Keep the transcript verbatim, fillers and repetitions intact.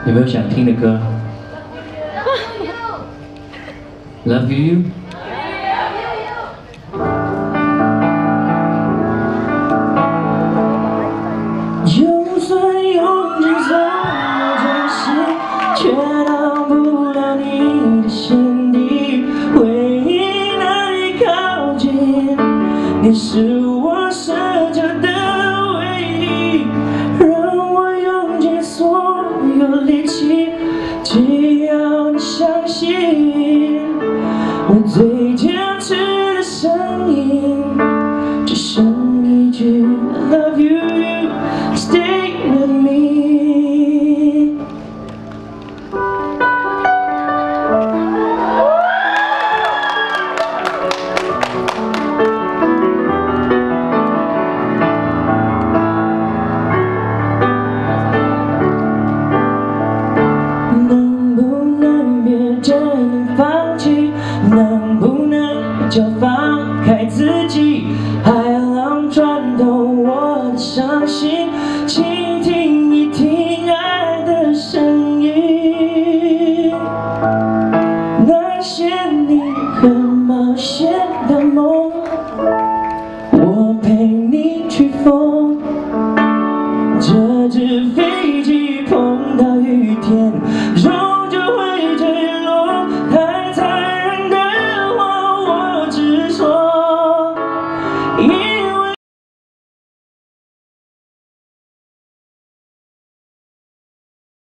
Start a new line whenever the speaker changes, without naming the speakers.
有没有想听的歌 ？Love you。
就算用尽所有真心，却到不了你的心底，回忆难以靠近。你是我舍着的唯一，让我用尽所有力气，只要你相信，我最坚持的声音，只剩一句 I love you。Stay with me。能不能别真放弃？能不能就放开自己？